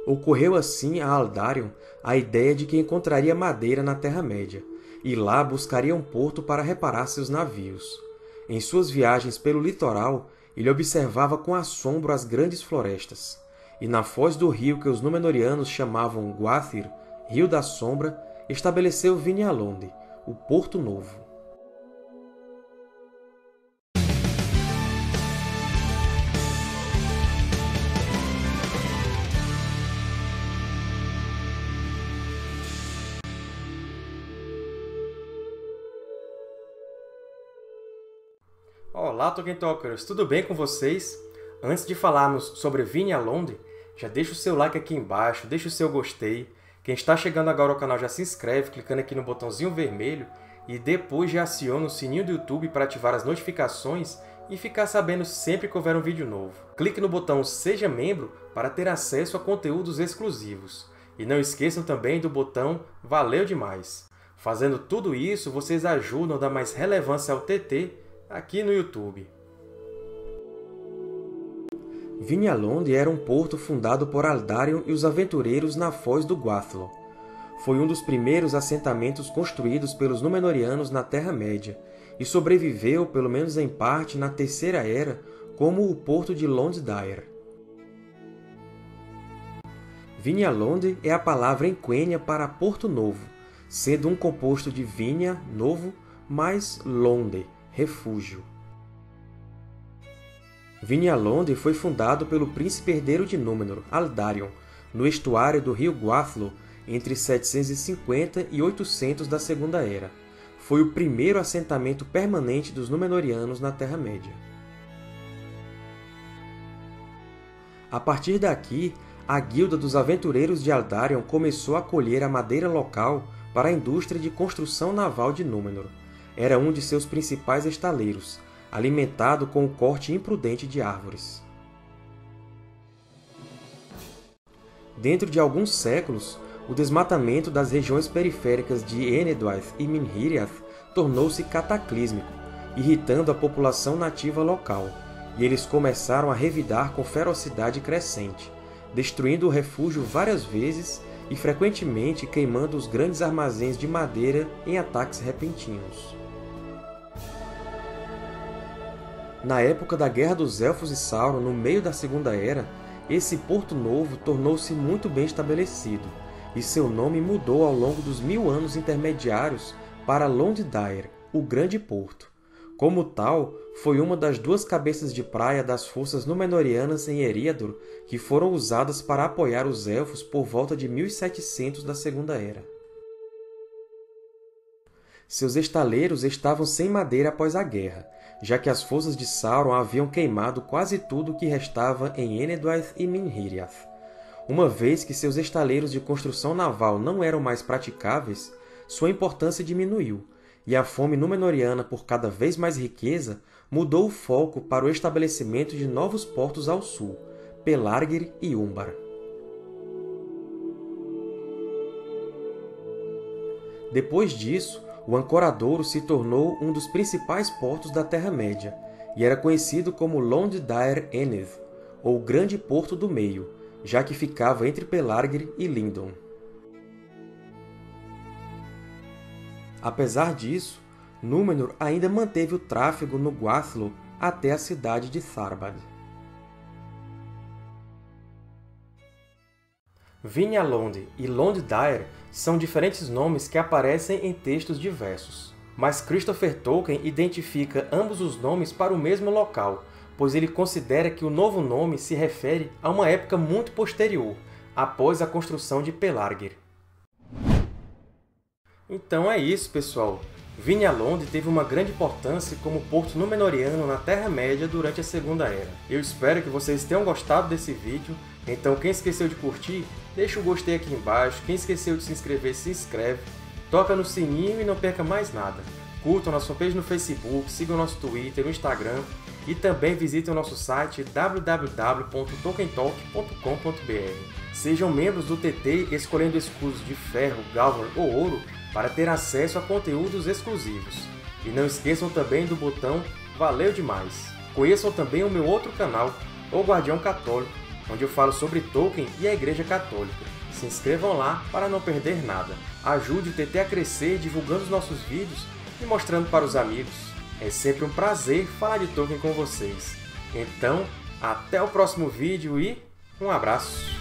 Ocorreu assim a Aldarion a ideia de que encontraria madeira na Terra-média, e lá buscaria um porto para reparar seus navios. Em suas viagens pelo litoral, ele observava com assombro as grandes florestas, e na foz do rio que os Númenóreanos chamavam Gwathir, Rio da Sombra, estabeleceu Vinhalonde, o Porto Novo. Olá, Tolkien Talkers! Tudo bem com vocês? Antes de falarmos sobre Vinhalonde, já deixa o seu like aqui embaixo, deixa o seu gostei. Quem está chegando agora ao canal já se inscreve clicando aqui no botãozinho vermelho e depois já aciona o sininho do YouTube para ativar as notificações e ficar sabendo sempre que houver um vídeo novo. Clique no botão Seja Membro para ter acesso a conteúdos exclusivos. E não esqueçam também do botão Valeu Demais! Fazendo tudo isso, vocês ajudam a dar mais relevância ao TT aqui no YouTube. Vinhalonde era um porto fundado por Aldarion e os aventureiros na foz do Gwathlo. Foi um dos primeiros assentamentos construídos pelos Númenóreanos na Terra-média, e sobreviveu, pelo menos em parte, na Terceira Era, como o porto de Londdaer. Vinhalonde é a palavra em Quenya para Porto Novo, sendo um composto de Vinha, novo, mais Londe, refúgio. Vinhalonde foi fundado pelo príncipe herdeiro de Númenor, Aldarion, no estuário do rio Gwathlo, entre 750 e 800 da Segunda Era. Foi o primeiro assentamento permanente dos Númenóreanos na Terra-média. A partir daqui, a Guilda dos Aventureiros de Aldarion começou a colher a madeira local para a indústria de construção naval de Númenor. Era um de seus principais estaleiros, alimentado com o corte imprudente de árvores. Dentro de alguns séculos, o desmatamento das regiões periféricas de Enedwaith e Minhiriath tornou-se cataclísmico, irritando a população nativa local, e eles começaram a revidar com ferocidade crescente, destruindo o refúgio várias vezes e frequentemente queimando os grandes armazéns de madeira em ataques repentinos. Na época da Guerra dos Elfos e Sauron, no meio da Segunda Era, esse Porto Novo tornou-se muito bem estabelecido, e seu nome mudou ao longo dos 1000 anos intermediários para Londdaer, o Grande Porto. Como tal, foi uma das duas cabeças de praia das forças Númenóreanas em Eriador que foram usadas para apoiar os Elfos por volta de 1700 da Segunda Era. Seus estaleiros estavam sem madeira após a guerra, já que as forças de Sauron haviam queimado quase tudo o que restava em Enedwaith e Minhiriath. Uma vez que seus estaleiros de construção naval não eram mais praticáveis, sua importância diminuiu, e a fome númenóreana por cada vez mais riqueza mudou o foco para o estabelecimento de novos portos ao sul, Pelargir e Umbar. Depois disso, o Ancoradouro se tornou um dos principais portos da Terra-média, e era conhecido como Londdaer Eneth, ou Grande Porto do Meio, já que ficava entre Pelargir e Lindon. Apesar disso, Númenor ainda manteve o tráfego no Gwathlo até a cidade de Tharbad. Vinhalonde e Londdaer são diferentes nomes que aparecem em textos diversos. Mas Christopher Tolkien identifica ambos os nomes para o mesmo local, pois ele considera que o novo nome se refere a uma época muito posterior, após a construção de Pelargir. Então é isso, pessoal! Vinhalonde teve uma grande importância como porto númenóreano na Terra-média durante a Segunda Era. Eu espero que vocês tenham gostado desse vídeo, então quem esqueceu de curtir, deixa o gostei aqui embaixo, quem esqueceu de se inscrever, se inscreve, toca no sininho e não perca mais nada. Curtam nossa fanpage no Facebook, sigam nosso Twitter, no Instagram e também visitem o nosso site www.tolkientalk.com.br. Sejam membros do TT escolhendo escudos de ferro, galvan ou ouro para ter acesso a conteúdos exclusivos. E não esqueçam também do botão Valeu Demais! Conheçam também o meu outro canal, O Guardião Católico, onde eu falo sobre Tolkien e a Igreja Católica. Se inscrevam lá para não perder nada. Ajude o TT a crescer divulgando os nossos vídeos e mostrando para os amigos. É sempre um prazer falar de Tolkien com vocês. Então, até o próximo vídeo e um abraço!